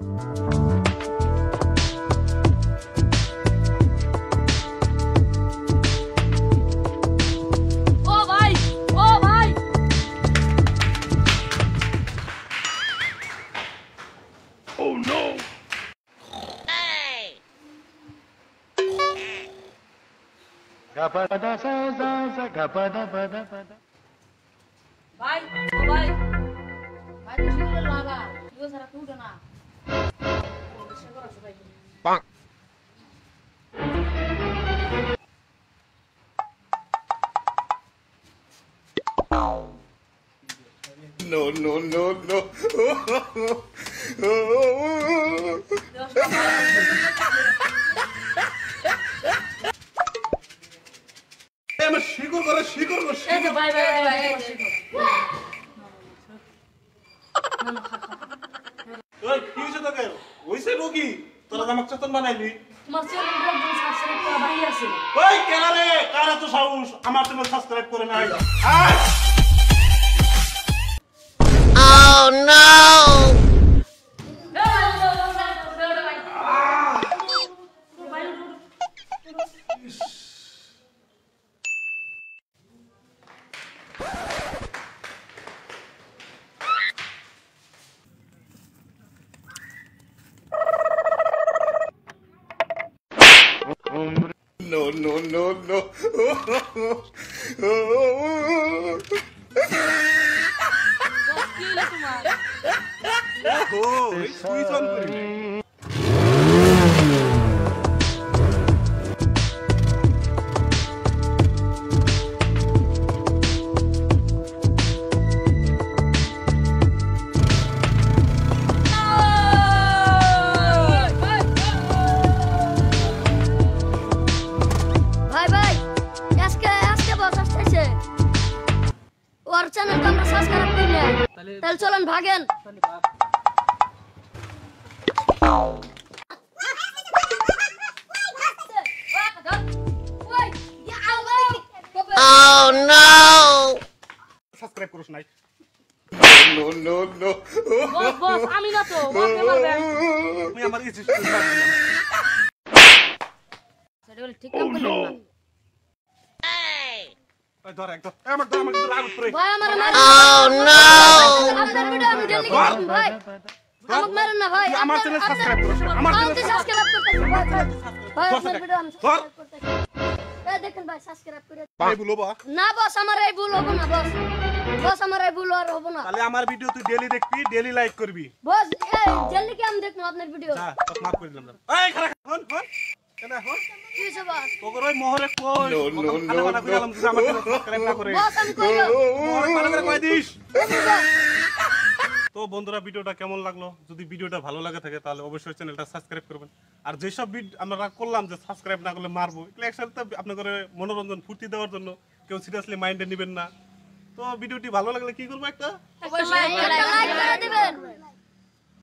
ভাই ও ভাই ভাই তো শিখলে লাগা তুই সারা তুই না পাক no no no no আমার শিকড় করে শিকড় করে এই যে ভাই ভাই ভাই ওই কি হইছে তোকে হইছে রোগী তোরা আমাকে চতন বানাইলি তোমার চ্যানেলটা একদম সাবস্ক্রাইব করা বাকি আছে ওই কারে কারা তো সাহস আমার চ্যানেল সাবস্ক্রাইব করে নাই Oh no! No, no, no, no. Oh, squeeze on for me. Channel को আমরা সাবস্ক্রাইব করলে তাহলে চলুন ভাগেন Oh no! সাবস্ক্রাইব করুস নাই No no no. বস আমি না তো ওকে মারবেন আমি আমার এই সিস্টেম মারলাম সেটা বলে ঠিক কাম করলেন না ধর একদম আমার রাগ উঠরে ভাই আমার মার Oh no! আপনার ভিডিও আমি ডেলি করব ভাই আমাকে মারেন না ভাই আমার চ্যানেল সাবস্ক্রাইব করুন আমার চ্যানেল সাবস্ক্রাইব করতেছি ভাই আপনার ভিডিও আমি সাবস্ক্রাইব করতেছি এই দেখেন ভাই সাবস্ক্রাইব করে ভাই বলো বা না বস আমার এই ভুল হবে না বস আমার এই ভুল আর হবে না তাহলে আমার ভিডিও তুই ডেইলি দেখবি ডেইলি লাইক করবি বস এই জলদি কি আমি দেখব আপনার ভিডিও যা তোকে মাফ করে দিলাম এই খারাপ হন কেনা হন কি হইছে বস তোর ওই মোহরে কই খানা বানা করে আলম তুই আমার সাবস্ক্রাইব না করে বস আমি কইলো মোহরে ভালো করে কই দিস তো বন্ধুরা ভিডিওটা কেমন লাগলো যদি ভিডিওটা ভালো লাগে থাকে তাহলে অবশ্যই চ্যানেলটা সাবস্ক্রাইব করবেন আর যে সব আমরা করলাম যে সাবস্ক্রাইব না করলে মারবো এগুলো একসাথে আপনাদের মনোরঞ্জন ফুর্তি দেওয়ার জন্য কেউ সিরিয়াসলি মাইন্ডে নেবেন না তো ভিডিওটি ভালো লাগলে কি করব একটা লাইক করে দিবেন